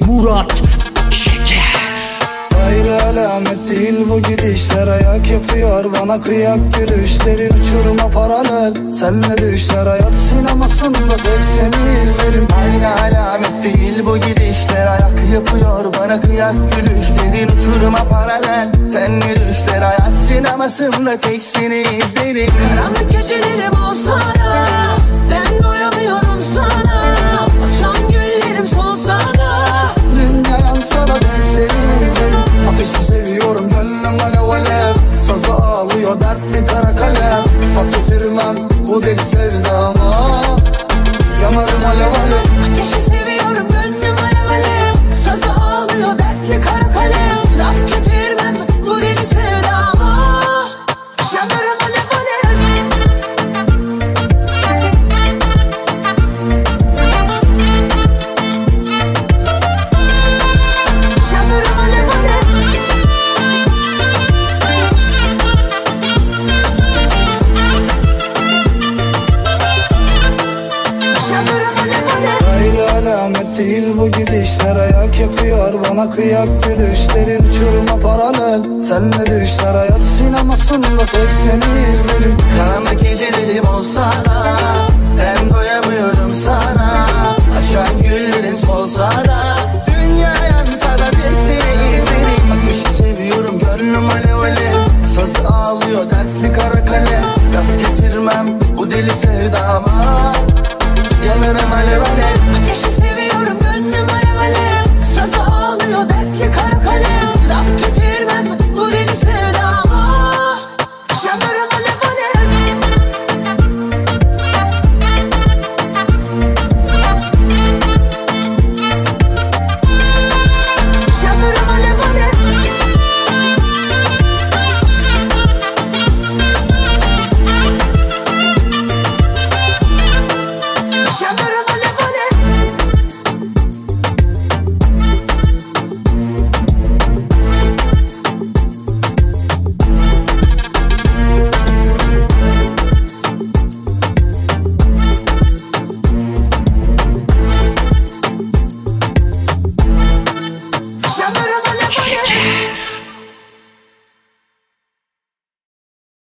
Murat Şeker. Hayır alamet değil bu gidişler, ayak yapıyor bana kıyak gülüşlerin uçuruma paralel. Senle düşler hayat sinemasında tek seni izlerim. Aynı alamet değil bu gidişler, ayak yapıyor bana kıyak gülüşlerin uçuruma paralel. Senle düşler hayat sinemasında tek seni izlerim. Karanlık gecelerim olsa da ben doyamıyorum sana. Açan güllerim solsa da dünya yansa da ben seni izlerim. Ateşi seviyorum gönlüm alev alev, sazı ağlıyor dertli kara kalem. Affettirmem bu deli sevdama, yanarım alev alev. ateşi seviyorum gönlüm alev alev, sazı ağlıyor dertli kara kalem. Laf getirmem bu deli sevdama, yanarım alev alev. Yanarım alev alev. Yanarım alev alev. Hayır alamet değil bu gidişler, ayak yapıyor bana kıyak gülüşlerin uçuruma paralel. Senle düşler hayat sinemasında tek seni izlerim. Karanlık gecelerim olsa da ben doyamıyorum sana.